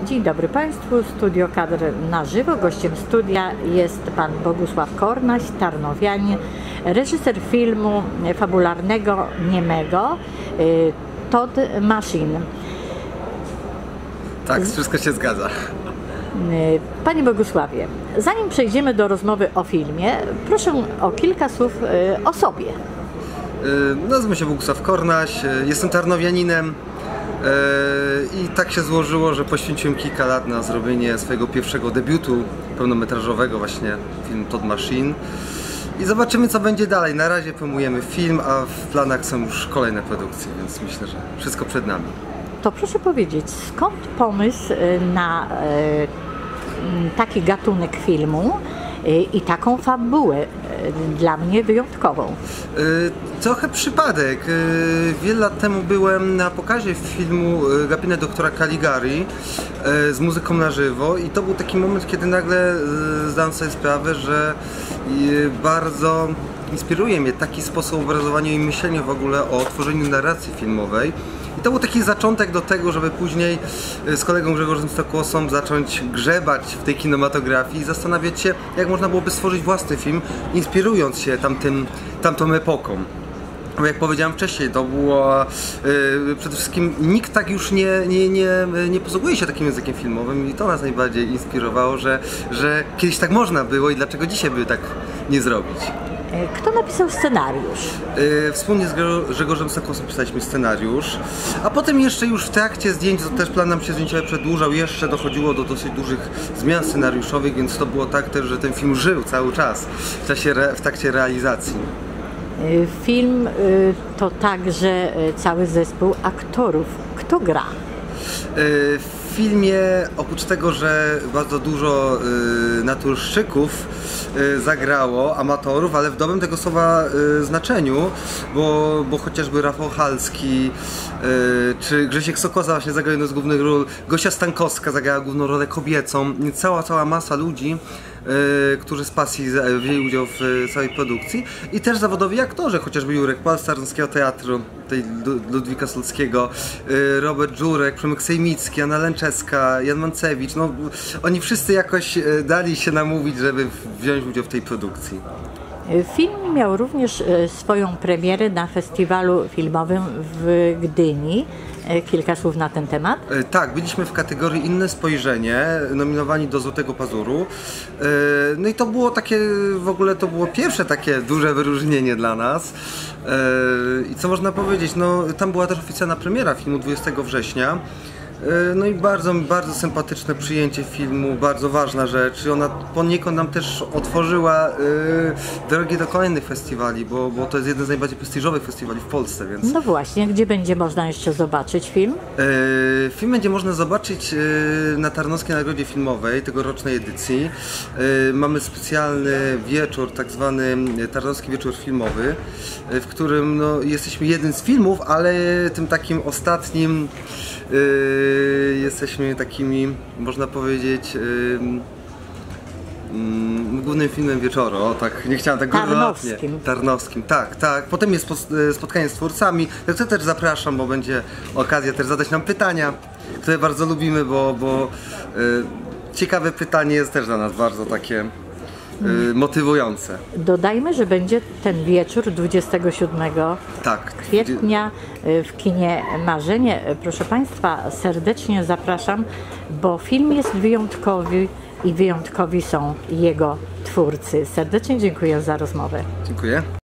Dzień dobry Państwu, Studio Kadr na żywo. Gościem studia jest Pan Bogusław Kornaś, tarnowianin, reżyser filmu fabularnego niemego Thought Machine. Tak, wszystko się zgadza. Panie Bogusławie, zanim przejdziemy do rozmowy o filmie, proszę o kilka słów o sobie. Nazywam się Bogusław Kornaś, jestem tarnowianinem i tak się złożyło, że poświęciłem kilka lat na zrobienie swojego pierwszego debiutu pełnometrażowego, właśnie film Thought Machine. I zobaczymy, co będzie dalej. Na razie promujemy film, a w planach są już kolejne produkcje, więc myślę, że wszystko przed nami. To proszę powiedzieć, skąd pomysł na taki gatunek filmu i taką fabułę, dla mnie wyjątkową? Trochę przypadek. Wiele lat temu byłem na pokazie filmu Gabinet doktora Caligari z muzyką na żywo i to był taki moment, kiedy nagle zdałem sobie sprawę, że bardzo inspiruje mnie taki sposób obrazowania i myślenia w ogóle o tworzeniu narracji filmowej. I to był taki zaczątek do tego, żeby później z kolegą Grzegorzem Stokłosą zacząć grzebać w tej kinematografii i zastanawiać się, jak można byłoby stworzyć własny film, inspirując się tamtą epoką. Bo jak powiedziałem wcześniej, to było przede wszystkim nikt tak już nie posługuje się takim językiem filmowym i to nas najbardziej inspirowało, że kiedyś tak można było i dlaczego dzisiaj by tak nie zrobić. Kto napisał scenariusz? Wspólnie z Grzegorzem Stokłosą pisaliśmy scenariusz, a potem jeszcze już w trakcie zdjęć, to też plan nam się zdjęciowy przedłużał, jeszcze dochodziło do dosyć dużych zmian scenariuszowych, więc to było tak też, że ten film żył cały czas w trakcie realizacji. Film to także cały zespół aktorów. Kto gra? W filmie, oprócz tego, że bardzo dużo naturszczyków zagrało, amatorów, ale w dobrym tego słowa znaczeniu, bo chociażby Rafał Halski czy Grzesiek Sokoza właśnie zagrał jedną z głównych ról, Gosia Stankowska zagrała główną rolę kobiecą, cała masa ludzi, którzy z pasji wzięli udział w całej produkcji i też zawodowi aktorzy, chociażby Jurek Pal z Tarnowskiego Teatru, Ludwika Solskiego, Robert Żurek, Przemek Sejmicki, Anna Lęczeska, Jan Mancewicz, no oni wszyscy jakoś dali się namówić, żeby wziąć udział w tej produkcji. Film miał również swoją premierę na festiwalu filmowym w Gdyni. Kilka słów na ten temat? Tak, byliśmy w kategorii Inne Spojrzenie, nominowani do Złotego Pazuru. No i to było takie, w ogóle to było pierwsze takie duże wyróżnienie dla nas. I co można powiedzieć, no tam była też oficjalna premiera filmu 20 września. No i bardzo sympatyczne przyjęcie filmu, bardzo ważna rzecz i ona poniekąd nam też otworzyła drogi do kolejnych festiwali, bo to jest jeden z najbardziej prestiżowych festiwali w Polsce, więc... No właśnie, gdzie będzie można jeszcze zobaczyć film? Film będzie można zobaczyć na Tarnowskiej Nagrodzie Filmowej, tegorocznej edycji. Mamy specjalny wieczór, tak zwany Tarnowski Wieczór Filmowy, w którym no, jesteśmy jednym z filmów, ale tym takim ostatnim jesteśmy takimi, można powiedzieć, głównym filmem wieczoru, tak, nie chciałem tak Tarnowskim, tak. Potem jest spotkanie z twórcami, ja też zapraszam, bo będzie okazja też zadać nam pytania, które bardzo lubimy, bo ciekawe pytanie jest też dla nas bardzo takie motywujące. Dodajmy, że będzie ten wieczór 27 kwietnia w kinie Marzenie. Proszę Państwa, serdecznie zapraszam, bo film jest wyjątkowy i wyjątkowi są jego twórcy. Serdecznie dziękuję za rozmowę. Dziękuję.